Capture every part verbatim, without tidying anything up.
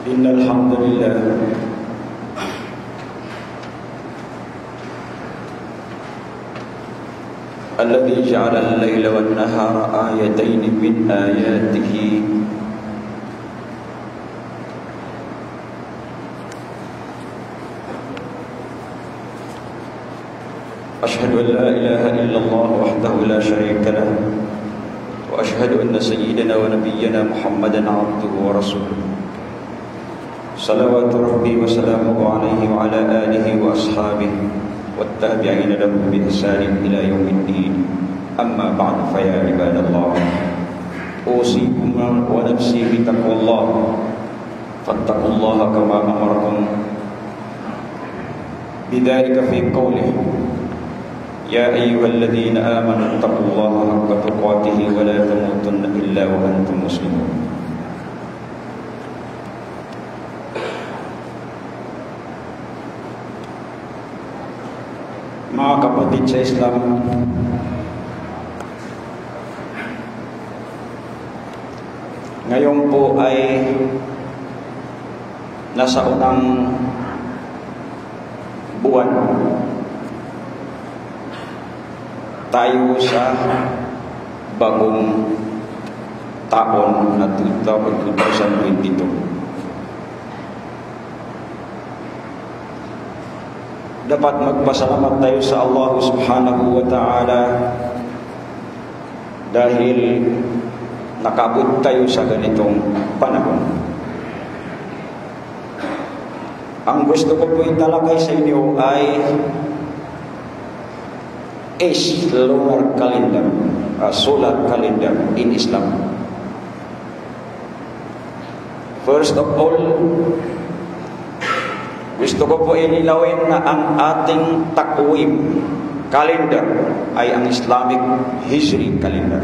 إن الحمد لله الذي جعل الليل والنهار آيتين من آياته أشهد أن لا إله إلا الله وحده لا شريك له وأشهد أن سيدنا ونبينا محمدا عبده ورسوله صلوات ربي وسلامه عليه وعلى آله وأصحابه والتابعين لهم بإحسان إلى يوم الدين. أما بعد فيا عباد الله أوصيكم ونفسي بتقوى الله فاتقوا الله كما أمركم بذلك في قوله يا أيها الذين آمنوا اتقوا الله حق تقاته ولا تموتن إلا وأنتم مسلمون. Mga kapatid sa Islam, ngayon po ay nasa unang buwan tayo sa bagong taon na two thousand twenty-two. Dapat magpasalamat tayo sa Allah subhanahu wa ta'ala dahil nakabot tayo sa ganitong panahon. Ang gusto ko po italakay sa inyo ay is lunar calendar, uh, solar calendar in Islam. First of all, gusto ko po inilawin na ang ating takwim calendar ay ang Islamic Hijri calendar.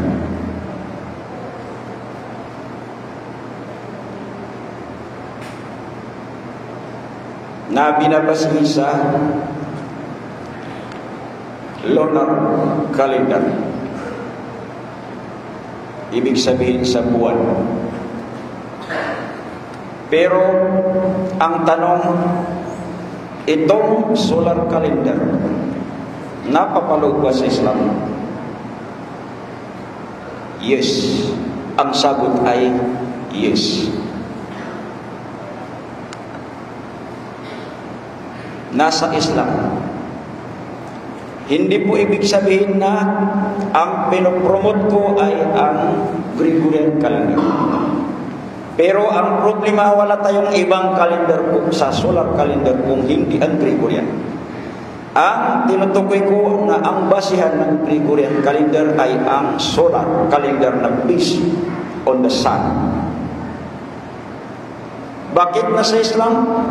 Na binabase sa lunar calendar, ibig sabihin sa buwan. Pero ang tanong, itong solar calendar napapaloob ba sa Islam? Yes. Ang sagot ay yes. Nasa Islam. Hindi po ibig sabihin na ang pinopromote ko ay ang Gregorian calendar. Pero ang problema, wala tayong ibang calendar po sa solar calendar kung hindi ang Gregorian. Ang tinutukoy ko na ang basihan ng Gregorian calendar ay ang solar calendar na based on the sun. Bakit na sa Islam?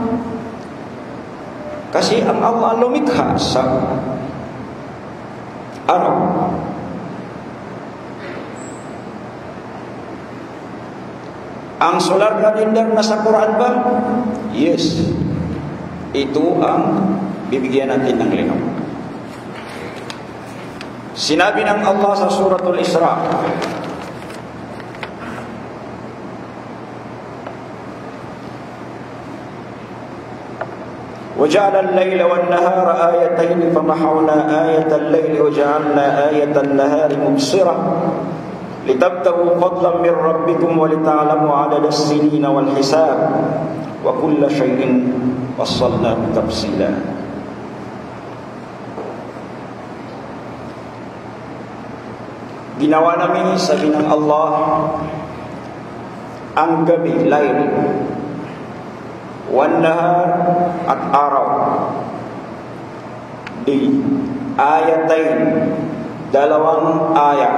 Kasi ang Allah lumikha sa ano? Ang solar calendar nasa Quran ba? Yes. Ito ang bibigyan natin ng linaw. Sinabi ng Allah sa Suratul Isra, وَجَعَلَ اللَّيْلَ وَالنَّهَارَ آيَتَيْنِ فَمَحَوْنَا آيَةَ اللَّيْلِ وَجَعَلْنَا آيَةَ النَّهَارِ مُبْصِرَةً لِتَبْتَغُوا فَضْلًا مِنْ رَبِّكُمْ وَلِتَعْلَمُوا عَدَدَ السِّنِينَ وَالْحِسَابَ وَكُلَّ شَيْءٍ فَصَّلْنَاهُ تَفْصِيلًا. Ginawa namin, sabi ng Allah, ang gabi, layl, wan-nahar at araw, di ayatain, dalawang ayat,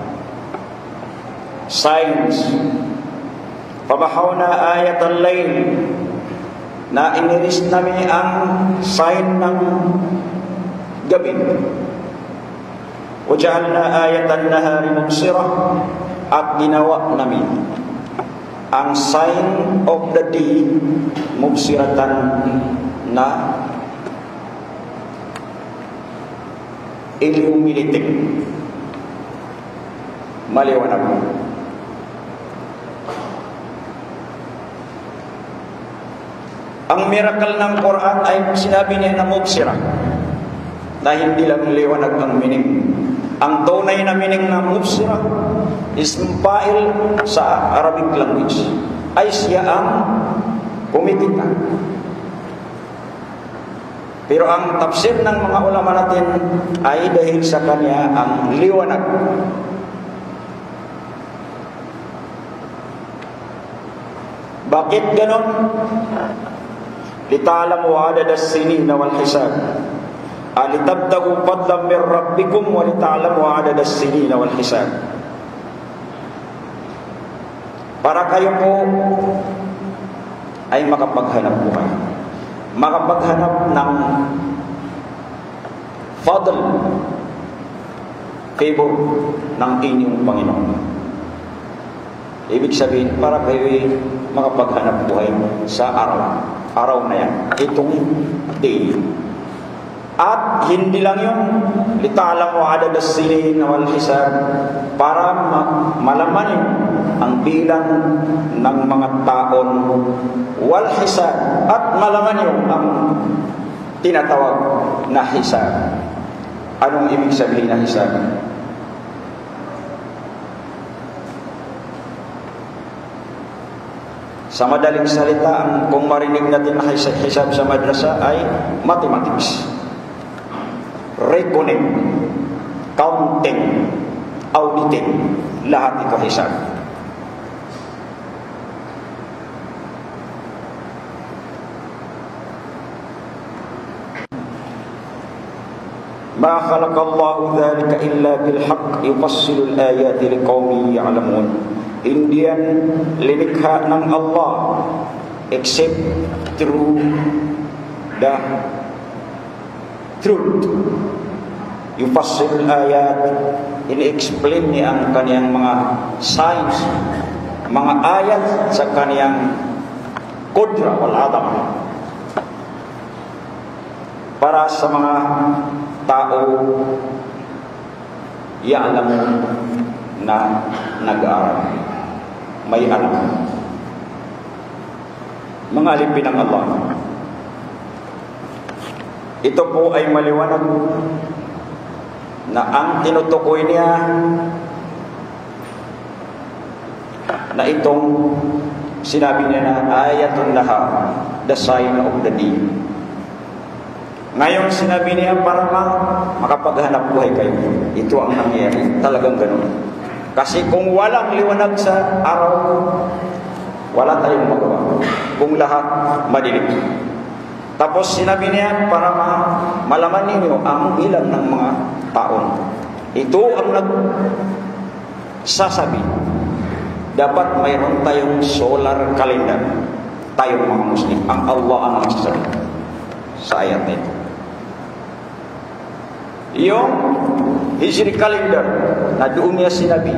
signs. Pamahawna ayat al-layl, na iniris namin ang sign ng gabi. Waja'alna ayat an-nahari mubsirah, at ginawa namin ang sign of the day mubsiratan, na illuminating, maliwanag. Ang miracle ng Quran ay sinabi niya na mubsira, na hindi lang liwanag ang meaning. Ang tunay na meaning ng mubsira is fa'il sa Arabic language, ay siya ang kumikita. Pero ang tafsir ng mga ulama natin ay dahil sa kanya ang liwanag. Bakit ganon? Lita'lamu 'adada as-sinina wal hisab. Alitabtagu fadlan min rabbikum wa lita'lamu 'adada as-sinina wal hisab. Para kayo po ay makapaghanap buhay, makapaghanap ng fadl, favor ng inyong Panginoon. Ibig sabihin, para kayo ay makapaghanap buhay sa araw, araw na yan, itong day. At hindi lang yun, lita'lamu 'adada as-sinina wal hisab, para malaman yun ang bilang ng mga taon, wal hisab, at malaman yun ang tinatawag na hisab. Anong ibig sabihin na hisab? Sa madaling salita, ang kung marinig natin na hisab sa madrasa ay mathematics, reckoning, counting, auditing, lahat ito hisab. Ma khalaqallahu dhalika illa bilhaq yufassilu al-ayati liqaumin ya'lamun. Hindi yan linikha ng Allah except through the truth. Yufassilu al-ayat, ini-explain niya ang kaniyang mga signs, mga ayat sa kaniyang qudra wal adam, para sa mga tao ya'lamun na nag-aaral, may alam, mga alipin ng Allah. Ito po ay maliwanag na ang tinutukoy niya na itong sinabi niya na ayatun laha, the sign of the day. Ngayon sinabi niya para makapaghanap buhay kayo. Ito ang nangyayari, talagang ganun. Kasi kung walang liwanag sa araw, wala tayong magawa. Kung lahat madilim. Tapos sinabi niya para malaman ninyo ang bilang ng mga taon. Ito ang nagsasabi, dapat mayroon tayong solar calendar, tayong mga Muslim. Ang Allah ang nagsasabi sa ayat nito. Yung Hijri calendar na doon niya sinabi,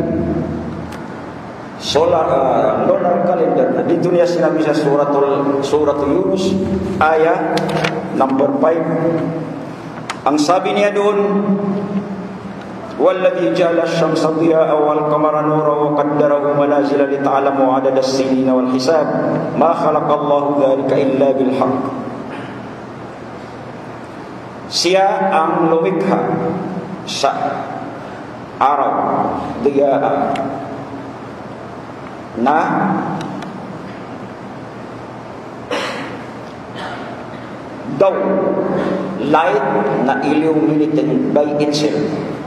solar uh, lunar calendar na dito niya sinabi sa suratul suratul Yunus ayat number five. Ang sabi niya doon, walladhi ja'ala asy-syamsa diya'an wal qamara nuran wa qaddarahu manazila li ta'lamu 'adada as-sinina wal hisab ma khalaqallahu dhalika illa bil haqq. Siya ang lumikha sa araw, diya'an, na daw light na illuminated by itself,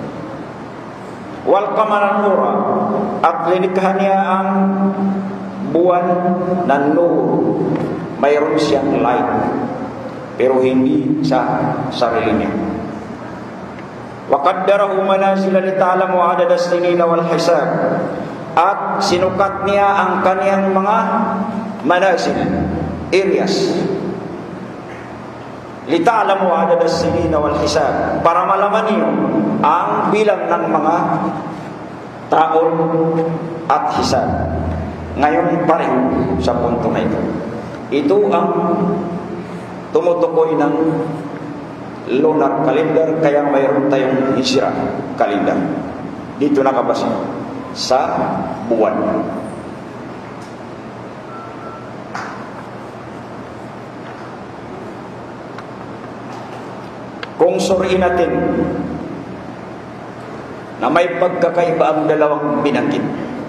wal qamara nura, at linikha niya ang buwan na nur, mayroon siyang light pero hindi sa sarili niya. Wa qaddarahu manazila li ta'lamu 'adada as-sinina wal hisab, at sinukat niya ang kaniyang mga manazil, areas, li ta'lamu 'adada as-sinina wal hisab, para malaman niyo ang bilang ng mga taon at hisab. Ngayon pa rin sa punto na ito, ito ang tumutukoy ng lunar calendar, kaya mayroon tayong Hijra calendar. Dito nakabasa sa buwan. Kung suriin natin na may pagkakaiba ang dalawang binanggit.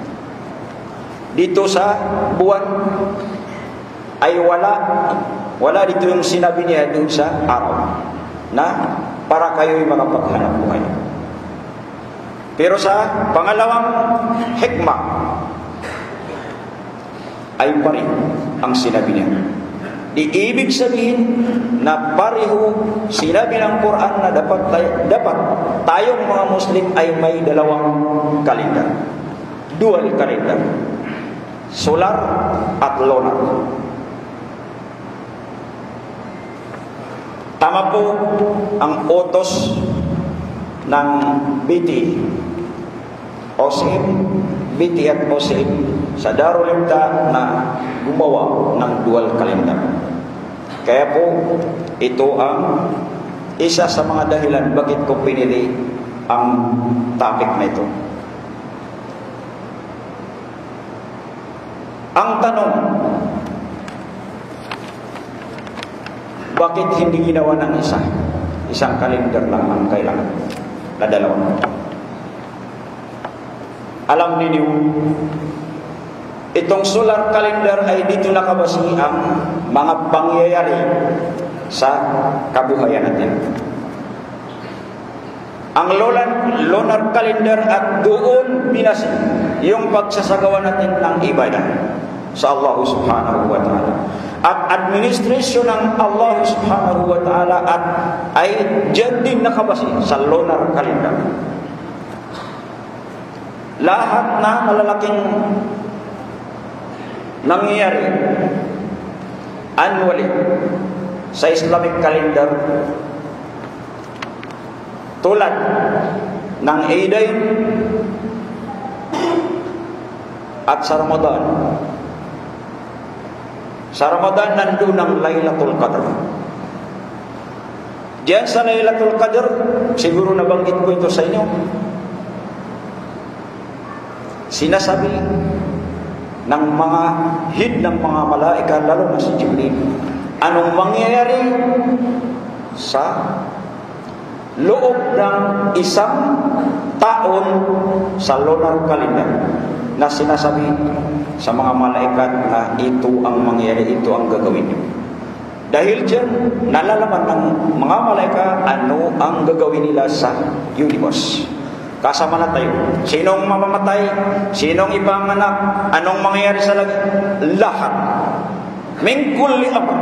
Dito sa buwan ay wala wala dito yung sinabi niya doon sa araw na para kayo'y makapaghanap buhay. Pero sa pangalawang hikmah ay pari ang sinabi niya. Di ibig sabihin na pareho sinabi ng Quran na dapat tayo, dapat tayong mga Muslim ay may dalawang kalendar. Dual kalendar. Solar at lunar. Tama po ang utos ng B T O S I M, B T at O S I M sa Darul Ibda na gumawa ng dual calendar. Kaya po ito ang isa sa mga dahilan bakit ko pinili ang topic na ito. Ang tanong, bakit hindi ginawa ng isa? Isang kalendar lang ang kailangan na dalawa. Alam ninyo, itong solar calendar ay dito nakabase ang mga pangyayari sa kabuhayan natin. Ang lunar, lunar calendar at doon binasi yung pagsasagawa natin ng ibadah sa Allah subhanahu wa ta'ala. At administrasyon ng Allah subhanahu wa ta'ala at ay dyan din nakabase sa lunar calendar. Lahat na malalaking nangyayari annually sa Islamic calendar tulad ng Eidain at sa Ramadan. Sa Ramadan nandun ang Laylatul Qadr. Diyan sa Laylatul Qadr, siguro nabanggit ko ito sa inyo, sinasabi ng mga hid ng mga malaika, lalo na si Jibril, anong mangyayari sa loob ng isang taon sa lunar calendar na sinasabi sa mga malaikat na ito ang mangyayari, ito ang gagawin niyo. Dahil dyan, nalalaman ng mga malaika ano ang gagawin nila sa universe. Kasama na tayo. Sinong mamamatay? Sinong ipanganak? Anong mangyayari sa langit? Lahat. Min kulli amr.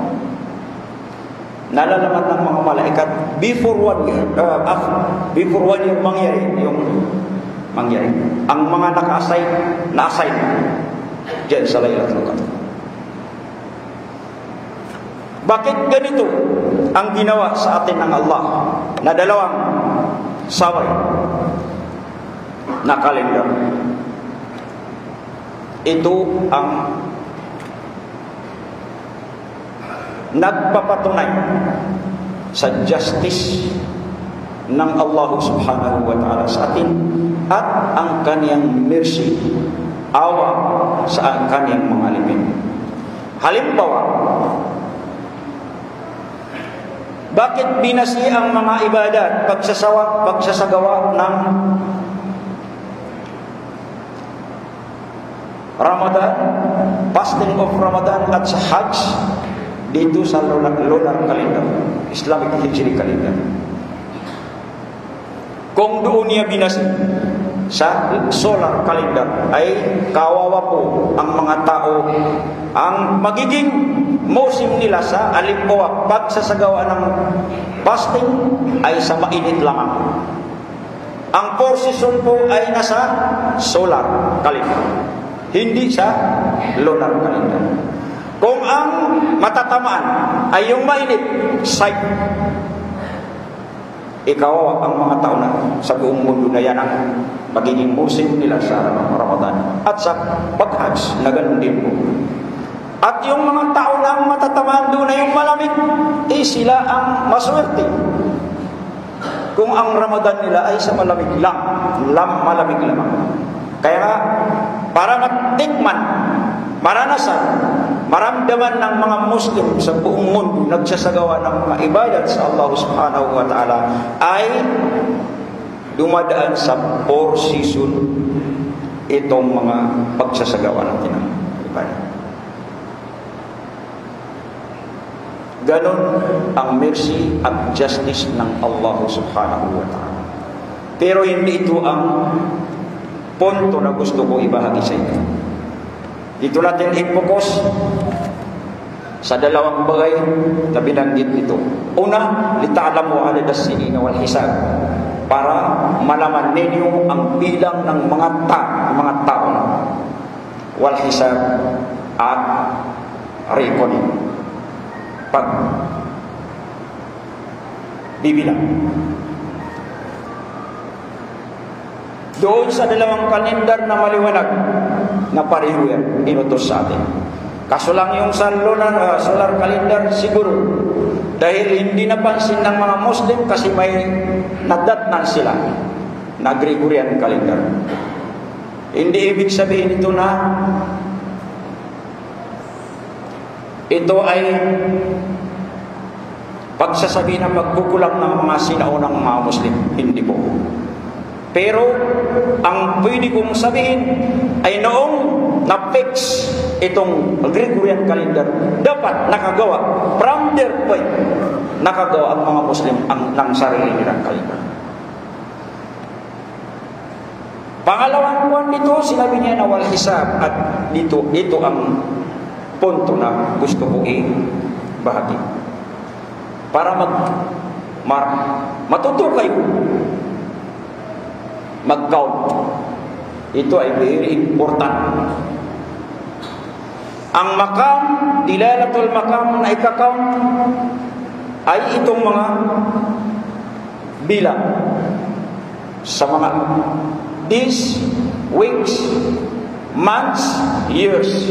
Nalalaman ng mga malaikat before one year, uh, after, before one year mangyari yung mangyari. Ang mga naka-assign, na-assign dyan sa Laylatul Qadr. Bakit ganito ang ginawa sa atin ng Allah na dalawang saway na kalendar? Ito ang nagpapatunay sa justice ng Allah subhanahu wa ta'ala sa atin at ang kaniyang mercy, awa sa kaniyang mga alipin. Halimbawa, bakit binasi ang mga ibadat, pagsasawa, pagsasagawa ng Ramadan, fasting of Ramadan at sa Hajj dito sa lunar, lunar calendar, Islamic Hijri calendar? Kung doon niya binasi sa solar calendar ay kawawa po ang mga tao, ang magiging musim nila sa alimbawa pagsasagawa ng fasting ay sa mainit lamang. Ang four season po ay nasa solar calendar, hindi sa lunar calendar. Kung ang matatamaan ay yung mainit side, ikaw ang mga tao na sa buong mundo na yan ang magiging musim nila sa Ramadan at sa pag-Hajj na ganun din po. At yung mga tao na ang matatamaan doon na yung malamig, eh sila ang maswerte. Kung ang Ramadan nila ay sa malamig lang, lam, malamig lamang. Kaya nga, para matikman, maranasan, maramdaman ng mga Muslim sa buong mundo nagsasagawa ng mga ibadat sa Allah subhanahu wa ta'ala ay dumadaan sa four season itong mga pagsasagawa natin ng ibadat. Ganon ang mercy at justice ng Allah subhanahu wa ta'ala. Pero hindi ito ang punto na gusto ko ibahagi sa inyo. Dito natin i-focus sa dalawang bagay na binanggit nito. Una, lita'alamu adad as-sinina wal hisab, para malaman ninyo ang bilang ng mga ta, mga taon, wal hisab at reckoning, pag bibilang. Doon sa dalawang kalendar na maliwanag na pareho yan, inutos sa atin. Kaso lang yung sa lunar, uh, solar calendar siguro, dahil hindi napansin ng mga Muslim kasi may nadatnan sila na Gregorian calendar. Hindi ibig sabihin ito na ito ay pagsasabi na magkukulang ng mga sinaunang mga Muslim. Hindi po. Pero ang pwede kong sabihin ay noong na-fix itong Gregorian calendar, dapat nakagawa from their point, nakagawa ang mga Muslim ang, ng sarili nilang calendar. Pangalawang buwan nito, sinabi niya na wal hisab, at dito, dito ang punto na gusto ko i-bahagi. Para mag, mar, matuto kayo mag-count. Ito ay very important. Ang makam, dilalatul makam na ika-count ay itong mga bilang sa mga days, weeks, months, years.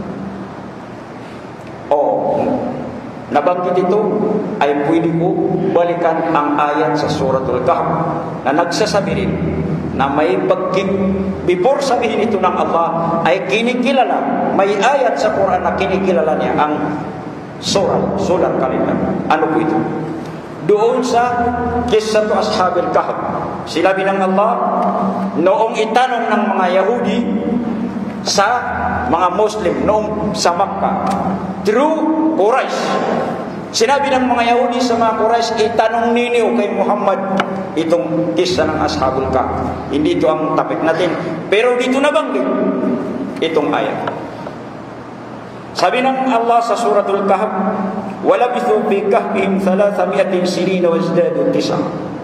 O nabanggit ito ay pwede ko balikan ang ayat sa Suratul Kahf na nagsasabi rin na may pagkin before sabihin ito ng Allah ay kinikilala, may ayat sa Quran na kinikilala niya ang surah, solar calendar. Ano po ito? Doon sa Qissatu Ashabil Kahf, sinabi ng Allah noong itanong ng mga Yahudi sa mga Muslim noong sa Makkah through Quraysh, sinabi ng mga Yahudi sa mga Quraysh, itanong ninyo kay Muhammad itong kisah ng Ashabul Kahf. Hindi ito ang topic natin, pero dito nabanggit itong ayat. Sabi ng Allah sa Suratul Kahf, walabithu fi kahfihim thalathamiatin sinina wazdadu tis'a.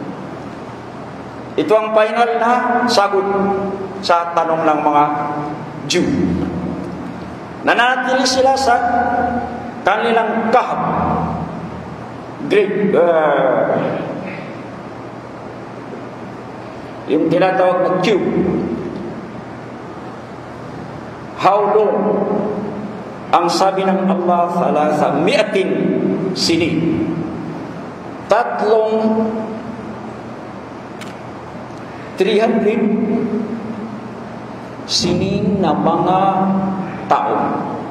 Ito ang final na sagot sa tanong ng mga Jew. Nananatili sila sa kanilang kahf, great uh, yung tinatawag na cube. How long? Ang sabi ng Allah, thalatha mi'atin sinin, tatlong three hundred sinin na mga taon.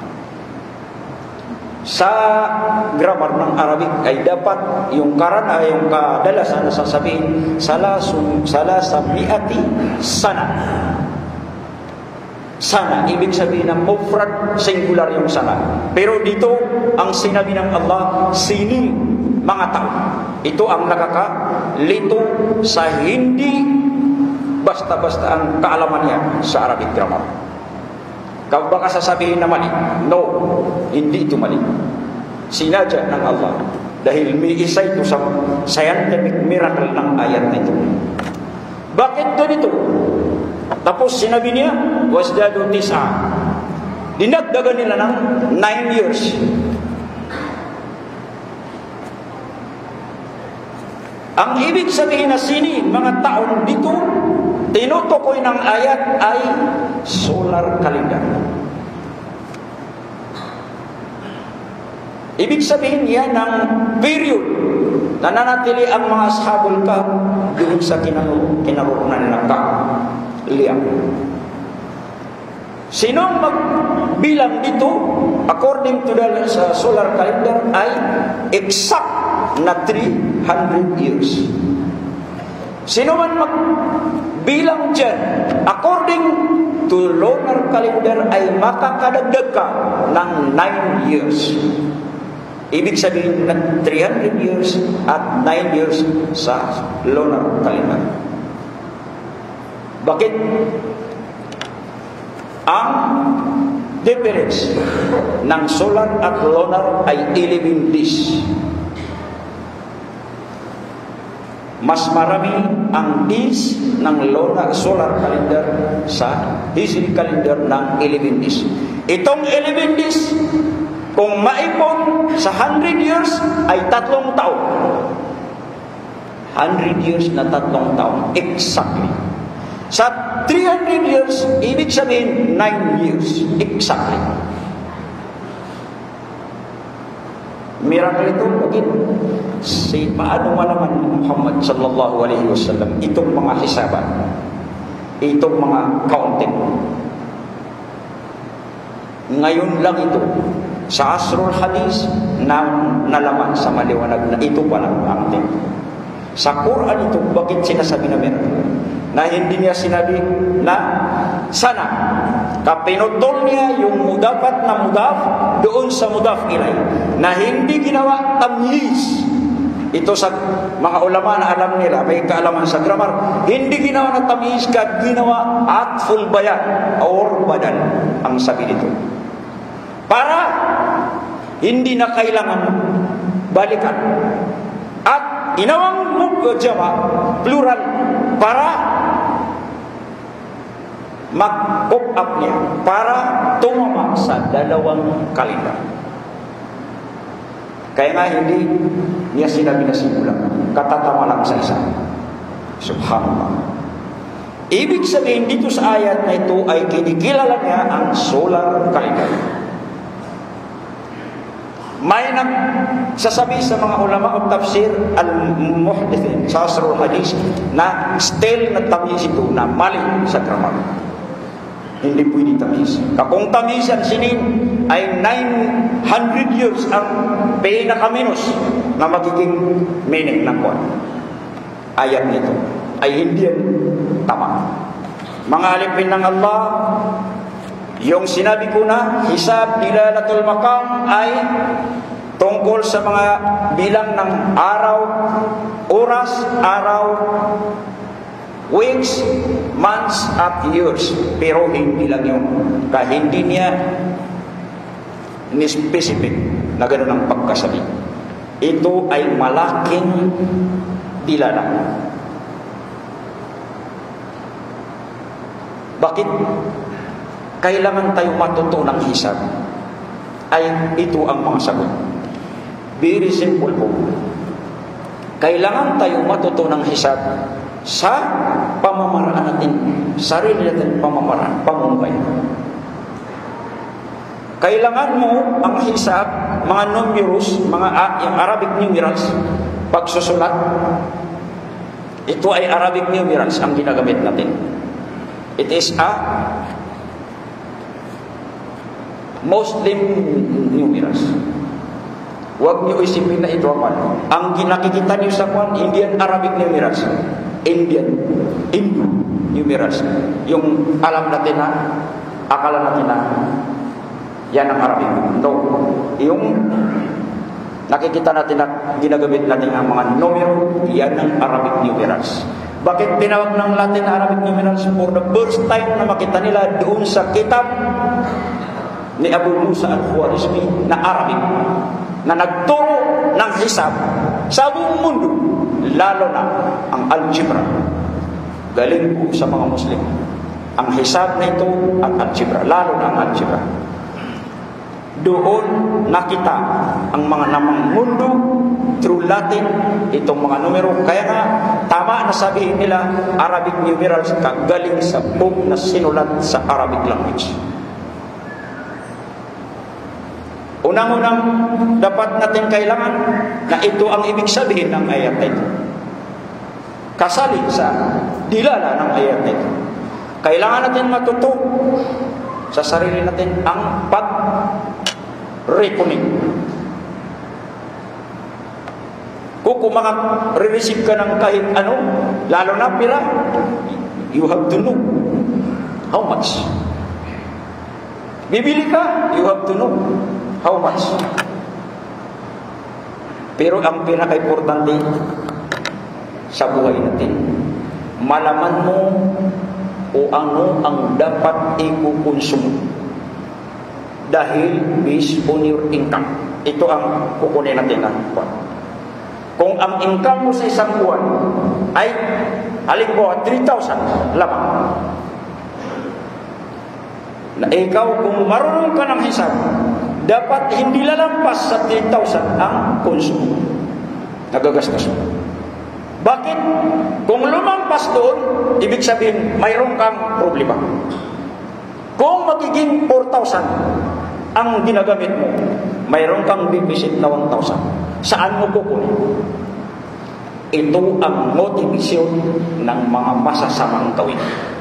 Sa grammar ng Arabic ay dapat yung karana, yung kadalasan na sasabihin salasun, salasa mi'ati sana. Sana, ibig sabihin ng mufrad, singular yung sana. Pero dito, ang sinabi ng Allah, sinin, mga taon. Ito ang nakakalito sa hindi basta-basta ang kaalaman niya sa Arabic grammar. Kung baka sasabihin na mali, no, hindi ito mali. Sinadya ng Allah. Dahil may isa ito sa scientific miracle ng ayat na ito. Bakit ganito? Tapos sinabi niya, wasdadu tis'a. Dinagdagan nila ng nine years. Ang ibig sabihin na sinin, mga taon dito, tinutukoy ng ayat ay solar calendar. Ibig sabihin yan ng period na nanatili ang mga Ashabul Kahf doon sa kinaroroonan ng Kahf, Liam. Sinong magbilang dito according to the uh, solar calendar ay exact na three hundred years. Sino man magbilang dyan according to lunar calendar ay makakadagdag ka ng nine years. Ibig sabihin na three hundred years at nine years sa lunar calendar. Bakit? Ang difference ng solar at lunar ay eleven days. Mas marami ang days ng lunar solar calendar sa Hijri calendar ng eleven days. Itong eleven days, kung maipon sa one hundred years, ay tatlong taon. one hundred years na tatlong taon. Exactly. Sa three hundred years, ibig sabihin nine years. Exactly. Miracle ito, bakit? Si paano malaman ni Muhammad sallallahu alaihi wasallam itong mga hisaban, itong mga counting. Ngayon lang ito, sa Asrul Hadis, na nalaman sa maliwanag na ito palang counting. Sa Quran ito, bakit sinasabi na meron? Na hindi niya sinabi na sana kapinutol niya yung mudafat na mudaf doon sa mudaf ilay, na hindi ginawa tamyiz. Ito sa mga ulama na alam nila, may kaalaman sa grammar, hindi ginawa na tamyiz ka, ginawa atful bayan or badal ang sabi dito, para hindi na kailangan balikan. At ginawang mujama plural para mag-cope up niya, para tumama sa dalawang kalendar. Kaya nga hindi niya sinabi na simulan, katatama lang sa isa. Subhanallah. Ibig sabihin dito sa ayat na ito ay kinikilala niya ang solar calendar. May nagsasabi sa mga ulama o tafsir al-muhdithin sa Asrul Hadis na still na tamyiz ito na mali sa grammar. Hindi pwede tamyiz. Kung tamyizan sinin ay nine hundred years ang pinaka-minus na magiging meaning ng Quran. Ayat nito ay hindi tama. Mga alipin ng Allah, yung sinabi ko na hisab dilalatul maqam ay tungkol sa mga bilang ng araw, oras, araw, weeks, months, at years. Pero hindi lang yung kahit hindi niya ni-specific na gano'n ang pagkasabi. Ito ay malaking dilala. Bakit? Kailangan tayo matuto ng hisab. Ay ito ang mga sagot. Very simple po. Kailangan tayo matuto ng hisab sa pamamaraan natin, sarili natin pamamaraan, pamumuhay. Kailangan mo ang hisab, mga numerous, mga yung Arabic numerals, pagsusulat. Ito ay Arabic numerals ang ginagamit natin. It is a Muslim numerals. Huwag niyo isipin na ito ang ang ginakikita niyo sa kwan, Indian Arabic numerals. Indian, Hindu numerals. Yung alam natin na, akala natin na, yan ang Arabic. No. Yung nakikita natin na ginagamit natin ang mga numero, yan ang Arabic numerals. Bakit tinawag ng Latin Arabic numerals? For the first time na makita nila doon sa kitab ni Abu Musa al-Khwarizmi na Arabic, na nagturo ng hisab sa buong mundo, lalo na ang algebra. Galing po sa mga Muslim ang hisab na ito at algebra, lalo na ang algebra. Doon nakita ang mga namang mundo through Latin, itong mga numero. Kaya nga, tama na sabihin nila, Arabic numerals kagaling sa book na sinulat sa Arabic language. Unang-unang dapat natin kailangan na ito ang ibig sabihin ng ayat na ito. Kasali sa dilala ng ayat na ito. Kailangan natin matuto sa sarili natin ang pag-reckoning. Kung maka-receive ka ng kahit ano, lalo na pira, you have to know how much. Bibili ka, you have to know how much. Pero ang pinaka-importante sa buhay natin, malaman mo o ano ang dapat ikukonsumo. Dahil based on your income. Ito ang kukunin natin na. Kung ang income mo sa isang buwan ay halimbawa three thousand lamang, na ikaw kung marunong ka ng hisab, dapat hindi lalampas sa three thousand ang konsumo. Nagagastos mo. Bakit? Kung lumampas doon, ibig sabihin, mayroon kang problema. Kung magiging four thousand ang ginagamit mo, mayroon kang deficit na one thousand. Saan mo kukunin? Ito ang motivasyon ng mga masasamang gawin.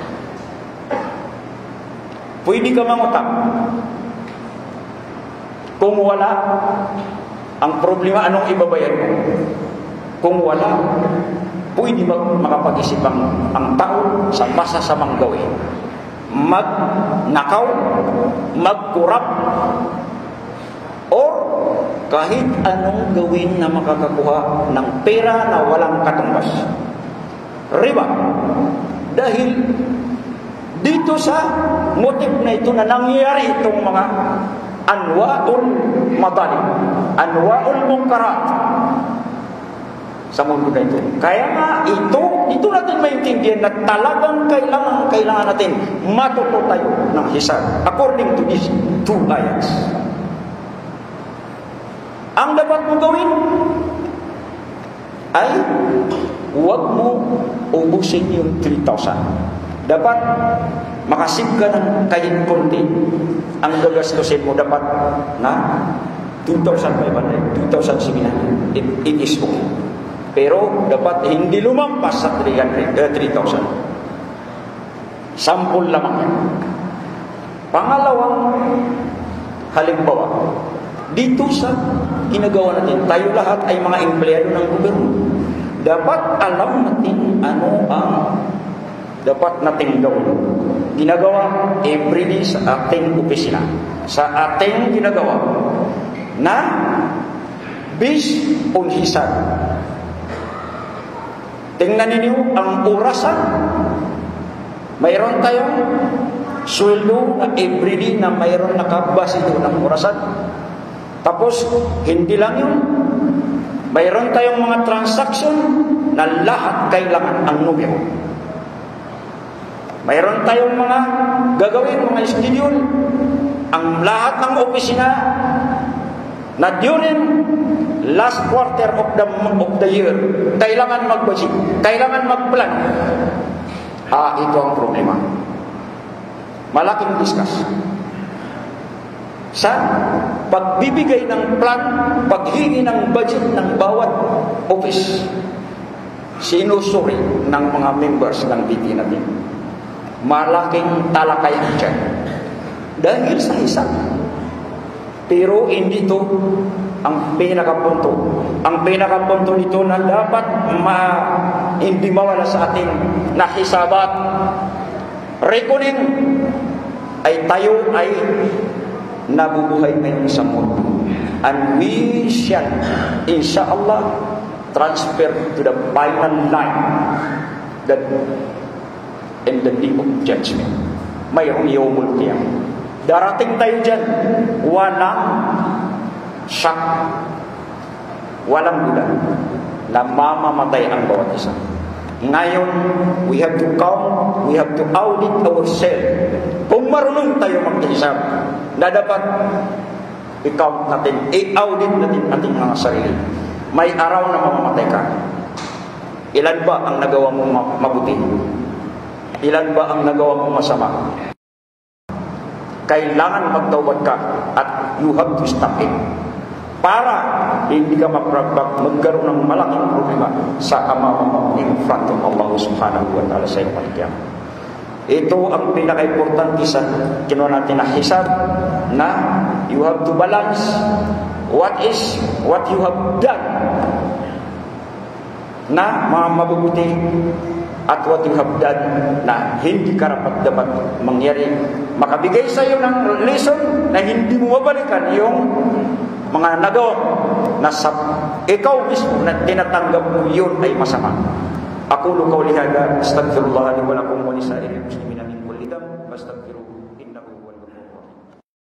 Pwede ka mangutang. Kung wala, ang problema, anong ibabayad mo? Kung wala, pwede makapag-isip ang, ang tao sa masasamang gawin. Magnakaw, magkurap, or kahit anong gawin na makakakuha ng pera na walang katumbas. Riba. Dahil dito sa motive na ito na nangyayari itong mga anwa'ul madalim, anwa'ul mungkarat sa mundo na ito. Kaya nga ito, ito natin maintindihan na talagang kailangan, kailangan natin matuto tayo ng hisab according to these two ayats. Ang dapat mo gawin ay huwag mo ubusin yung three thousand. Dapat makasip ka ng kahit konti. Ang gagastusin mo dapat na two thousand five hundred, two thousand seven hundred. It, it is okay. Pero dapat hindi lumampas sa three hundred, uh, three thousand. Sampul lamang yan. Pangalawang halimbawa, dito sa ginagawa natin, tayo lahat ay mga empleyado ng gobyerno. Dapat alam natin ano ang dapat nating gawin. Ginagawa everyday sa ating opisina, sa ating ginagawa na based on hisab. Tingnan ninyo ang orasan. Mayroon tayong sweldo na everyday na mayroon nakabase doon ng orasan. Tapos, hindi lang yun. Mayroon tayong mga transaction na lahat kailangan ang numero. Mayroon tayong mga gagawin, mga schedule. Ang lahat ng opisina na during last quarter of the, of the year, kailangan mag-budget, kailangan mag-plan. Ah, ito ang problema. Malaking discuss. Sa pagbibigay ng plan, paghingi ng budget ng bawat office, sinusuri ng mga members ng B T natin. Malaking talakayan dyan. Dahil sa isa. Pero hindi ito ang pinakapunto. Ang pinakapunto nito na dapat ma, hindi mawala sa ating nahisabat. Reckoning ay tayo ay nabubuhay ngayon sa mundo. And we shall, insyaAllah, transfer to the final line that in the day of judgment. Mayroong yawmul qiyamah. Darating tayo dyan, walang syak, walang guda, na mamamatay ang bawat isa. Ngayon, we have to count, we have to audit ourselves. Kung marunong tayo mag-isap, na dapat i-count natin, i-audit natin ating mga sarili. May araw na mamamatay ka. Ilan ba ang nagawa mong mabuti? Ilan ba ang nagawa mong masama? Kailangan magtawad ka at you have to stop it. Para hindi ka magkaroon ng malaking problema sa ama mo in front of Allah subhanahu wa ta'ala sa iyong paligyan. Ito ang pinaka-importante sa kinuha natin na hisab, na you have to balance what is what you have done na mga mabubuti at what you have done na hindi karapat dapat mangyari. Makabigay sa iyo ng lesson na hindi mo mabalikan yung mga nagawa na sa ikaw mismo na tinatanggap mo yun ay masama. Aqulu qawli hadha, astaghfirullah li wa lakum wa lisa'iril muslimin.